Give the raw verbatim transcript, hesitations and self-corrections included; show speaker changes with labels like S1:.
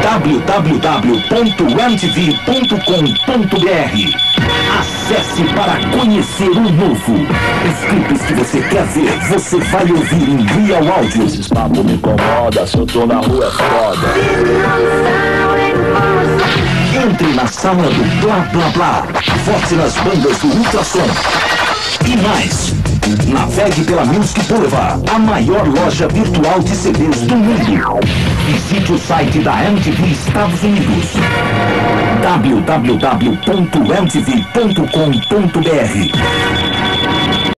S1: w w w ponto m t v ponto com ponto b r. Acesse para conhecer o novo. Os clipes que você quer ver, você vai ouvir em Real Audio.
S2: Esses papos me incomoda, se eu tô na rua é foda.
S1: Entre na sala do Blá Blá Blá. Vote nas bandas do Ultrassom. E mais, navegue pela Music Boulevard, a maior loja virtual de C Ds do mundo. Visite o site da M T V Estados Unidos, w w w ponto m t v ponto com ponto b r.